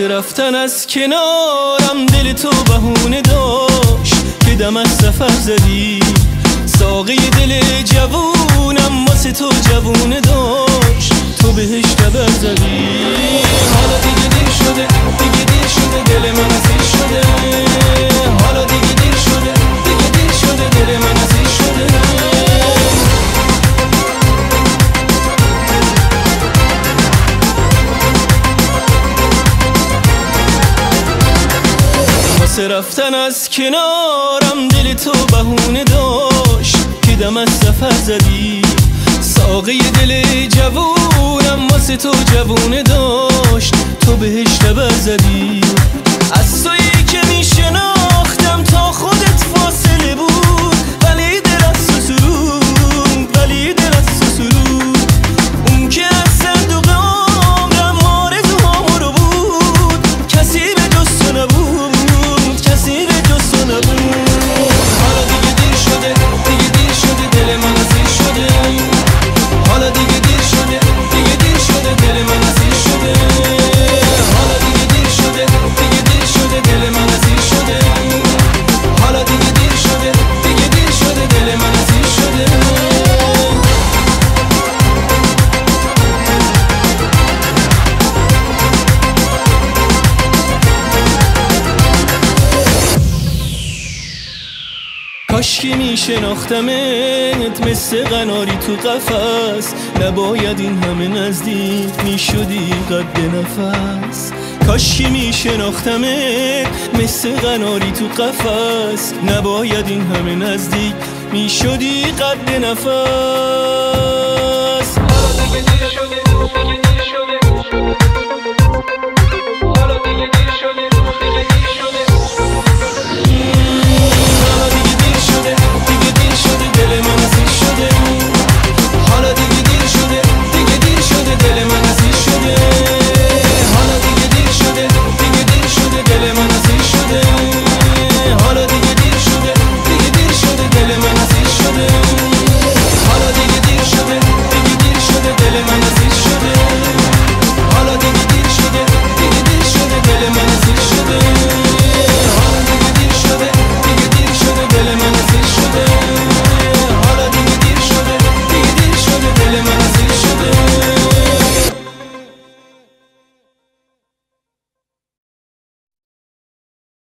واسه رفتن از کنارم دل تو بهونه داشت که دم از سفر زدی. ساقه دل جوونم واسه تو جوونه داشت تو بهش تبر زدی. حالا دیگه دیر شده، دیگه دیر شده، دل من اسیر شده. حالا دیگه دیر شده، دیگه دیر شده، دل من اسیر شده. واسه رفتن از کنارم دل تو بهونه داشت که دم از سفر زدی. ساقه دل جوونم واسه تو جوونه داشت تو بهش تبر زدی. از تویی که میشناختم تا خودت فاصله بود، ولی دل از تو سرود، ولی دل از تو سرود. اون که از صندوق عمرم آرزوهام رو بود، کسی به جز تو نبود، کسی به جز تو نبود. حالا دیگه دیر شده، دیگه دیر شده، دل من اسیر شده. حالا دیگه دیر شده، دیگه دیر شده، دل من اسیر شده. حالا دیگه دیر شده، دیگه دیر شده، دل من اسیر شده. حالا دیگه دیر شده، دیگه دیر شده، دل من اسیر شده. کاشکی میشناختمت مثل قناری تو قفس، نباید این همه نزدیک میشدی قد نفس. کاشکی میشناختمت مثل قناری تو قفس، نباید این همه نزدیک میشدی قد نفس.